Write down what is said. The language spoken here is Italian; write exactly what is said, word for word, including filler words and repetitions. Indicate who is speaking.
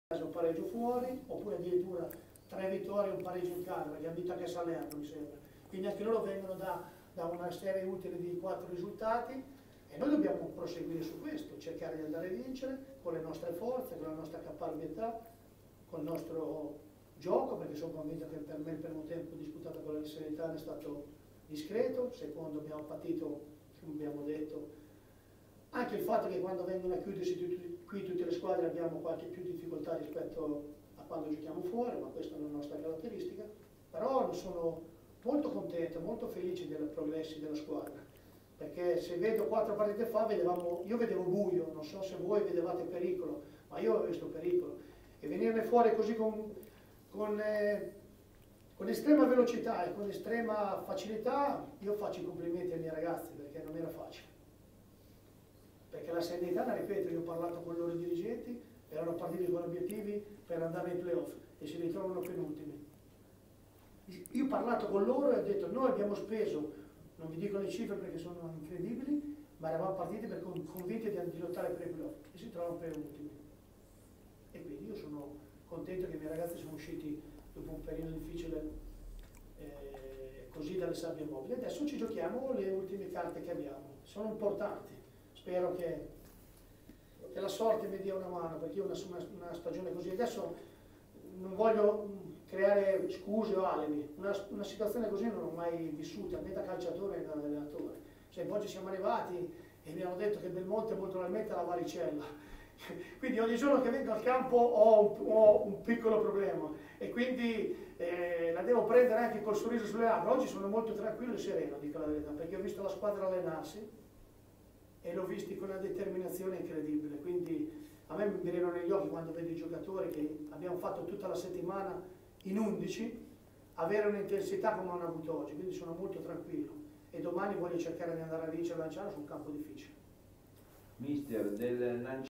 Speaker 1: un pareggio fuori, oppure addirittura tre vittorie e un pareggio in casa, perché hanno vinto anche a Salerno mi sembra. Quindi anche loro vengono da, da una serie utile di quattro risultati e noi dobbiamo proseguire su questo, cercare di andare a vincere con le nostre forze, con la nostra caparbietà, con il nostro gioco, perché sono convinto che per me il primo tempo disputato con la Salernitana è stato discreto, secondo abbiamo patito, come abbiamo detto, anche il fatto che quando vengono a chiudersi tutti, qui tutte le squadre abbiamo qualche più difficoltà rispetto a quando giochiamo fuori, ma questa è una nostra caratteristica, però sono molto contento, molto felice dei progressi della squadra, perché se vedo quattro partite fa, vedevamo, io vedevo buio, non so se voi vedevate pericolo, ma io ho visto pericolo, e venirne fuori così con, con, eh, con estrema velocità e con estrema facilità, io faccio i complimenti ai miei ragazzi, perché non era facile. Perché la Salernitana, ripeto, io ho parlato con i loro dirigenti, erano partiti con obiettivi per andare ai playoff e si ritrovano penultimi. Io ho parlato con loro e ho detto, noi abbiamo speso, non vi dico le cifre perché sono incredibili, ma eravamo partiti per convinti di, di lottare per i playoff e si trovano penultimi. E quindi io sono contento che i miei ragazzi sono usciti dopo un periodo difficile eh, così dalle sabbie mobili. Adesso ci giochiamo le ultime carte che abbiamo, sono importanti. Spero che, che la sorte mi dia una mano, perché io ho una, una stagione così. Adesso non voglio creare scuse o alibi, una, una situazione così non l'ho mai vissuta, né da calciatore né da allenatore. Cioè, poi ci siamo arrivati e mi hanno detto che Belmonte molto probabilmente è la varicella. Quindi ogni giorno che vengo al campo ho un, ho un piccolo problema e quindi eh, la devo prendere anche col sorriso sulle labbra. Oggi sono molto tranquillo e sereno, dico la verità, perché ho visto la squadra allenarsi e l'ho visti con una determinazione incredibile, quindi a me mi brillano negli occhi quando vedo i giocatori che abbiamo fatto tutta la settimana in undici avere un'intensità come hanno avuto oggi, quindi sono molto tranquillo e domani voglio cercare di andare a vincere Lanciano su un campo difficile.
Speaker 2: Mister, del